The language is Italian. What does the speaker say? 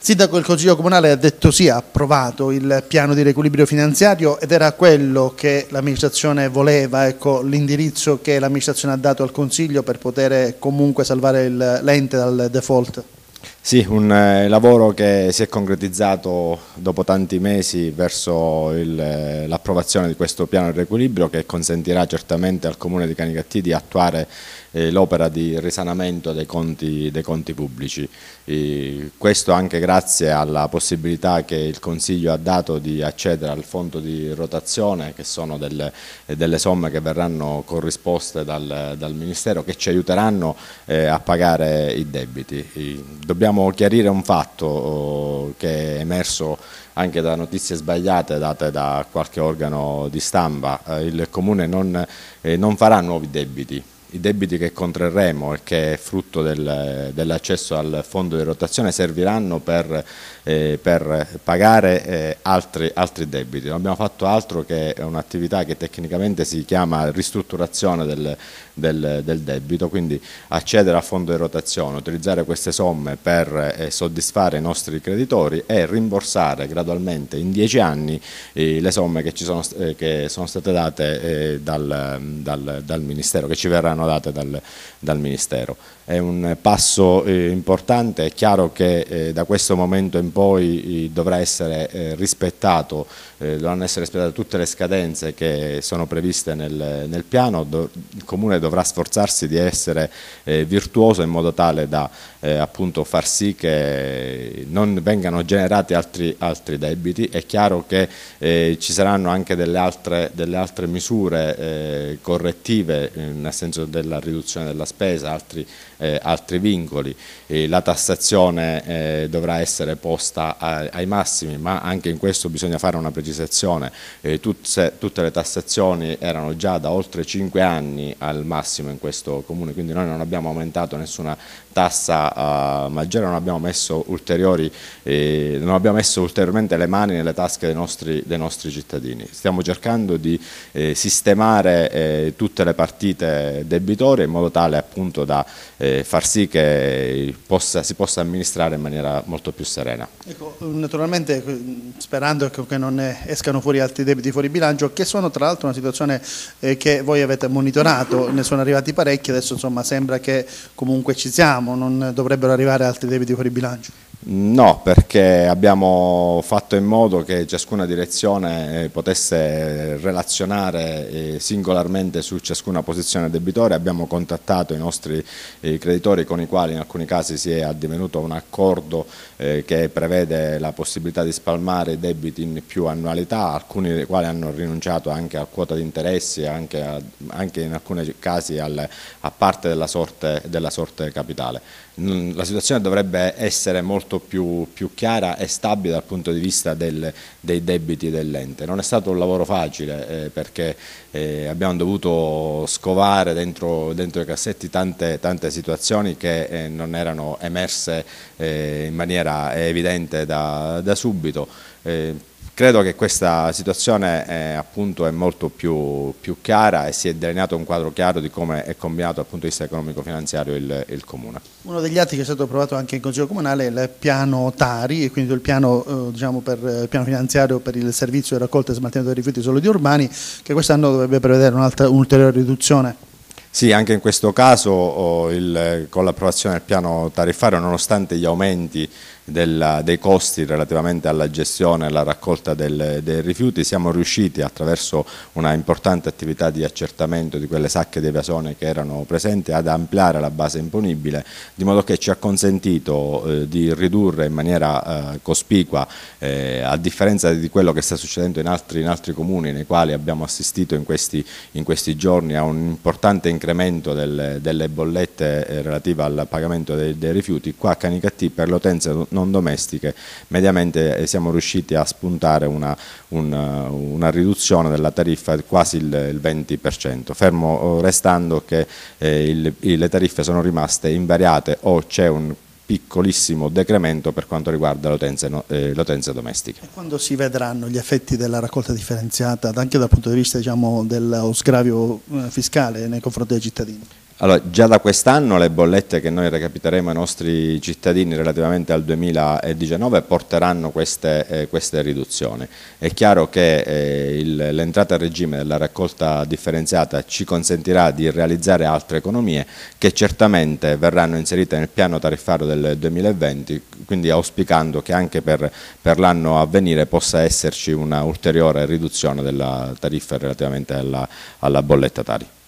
Sindaco, il Consiglio Comunale ha detto sì, ha approvato il piano di riequilibrio finanziario ed era quello che l'amministrazione voleva, ecco, l'indirizzo che l'amministrazione ha dato al Consiglio per poter comunque salvare l'ente dal default. Sì, un lavoro che si è concretizzato dopo tanti mesi verso l'approvazione di questo piano di riequilibrio che consentirà certamente al Comune di Canicattì di attuare l'opera di risanamento dei conti pubblici. Questo anche grazie alla possibilità che il Consiglio ha dato di accedere al fondo di rotazione, che sono delle somme che verranno corrisposte dal Ministero, che ci aiuteranno a pagare i debiti. Dobbiamo chiarire un fatto che è emerso anche da notizie sbagliate date da qualche organo di stampa. Il Comune non farà nuovi debiti. I debiti che contrarremo e che è frutto dell'accesso al fondo di rotazione serviranno per pagare altri debiti. Non abbiamo fatto altro che un'attività che tecnicamente si chiama ristrutturazione del debito, quindi accedere al fondo di rotazione, utilizzare queste somme per soddisfare i nostri creditori e rimborsare gradualmente in 10 anni le somme che sono state date dal Ministero, che ci verranno date dal Ministero. È un passo importante, è chiaro che da questo momento in poi dovranno essere rispettate tutte le scadenze che sono previste nel piano. Il Comune dovrà sforzarsi di essere virtuoso in modo tale da appunto far sì che non vengano generati altri debiti. È chiaro che ci saranno anche delle altre misure correttive, nel senso della riduzione della spesa, altri vincoli. La tassazione dovrà essere posta ai massimi, ma anche in questo bisogna fare una precisazione. Tutte le tassazioni erano già da oltre 5 anni al massimo in questo Comune, quindi noi non abbiamo aumentato nessuna tassa maggiore, non abbiamo messo ulteriormente le mani nelle tasche dei nostri cittadini. Stiamo cercando di sistemare tutte le partite debitorie in modo tale appunto da far sì che si possa amministrare in maniera molto più serena. Ecco, naturalmente sperando che non escano fuori altri debiti fuori bilancio, che sono tra l'altro una situazione che voi avete monitorato, ne sono arrivati parecchi, adesso insomma sembra che comunque ci siamo, non dovrebbero arrivare altri debiti fuori bilancio. No, perché abbiamo fatto in modo che ciascuna direzione potesse relazionare singolarmente su ciascuna posizione debitoria. Abbiamo contattato i nostri creditori, con i quali in alcuni casi si è addivenuto a un accordo che prevede la possibilità di spalmare i debiti in più annualità, alcuni dei quali hanno rinunciato anche a quota di interessi, anche in alcuni casi a parte della sorte capitale. La situazione dovrebbe essere molto più chiara e stabile dal punto di vista dei debiti dell'ente. Non è stato un lavoro facile perché abbiamo dovuto scovare dentro i cassetti tante situazioni che non erano emerse in maniera evidente da subito. Credo che questa situazione appunto è molto più chiara e si è delineato un quadro chiaro di come è combinato dal punto di vista economico-finanziario il Comune. Uno degli atti che è stato approvato anche in Consiglio Comunale è il piano Tari, e quindi il piano, il piano finanziario per il servizio di raccolta e smaltimento dei rifiuti solidi urbani, che quest'anno dovrebbe prevedere un'ulteriore riduzione. Sì, anche in questo caso con l'approvazione del piano tariffario, nonostante gli aumenti dei costi relativamente alla gestione e alla raccolta dei rifiuti, siamo riusciti attraverso una importante attività di accertamento di quelle sacche di evasione che erano presenti ad ampliare la base imponibile, di modo che ci ha consentito di ridurre in maniera cospicua, a differenza di quello che sta succedendo in altri comuni nei quali abbiamo assistito in questi giorni a un importante incremento delle bollette relative al pagamento dei rifiuti. Qua a Canicattì per le utenze non domestiche mediamente siamo riusciti a spuntare una riduzione della tariffa di quasi il 20%, fermo restando che le tariffe sono rimaste invariate o c'è un piccolissimo decremento per quanto riguarda le utenze domestiche. E quando si vedranno gli effetti della raccolta differenziata anche dal punto di vista dello sgravio fiscale nei confronti dei cittadini? Allora, già da quest'anno le bollette che noi recapiteremo ai nostri cittadini relativamente al 2019 porteranno queste riduzioni. È chiaro che l'entrata a regime della raccolta differenziata ci consentirà di realizzare altre economie che certamente verranno inserite nel piano tariffario del 2020, quindi auspicando che anche per l'anno a venire possa esserci una ulteriore riduzione della tariffa relativamente alla bolletta Tari.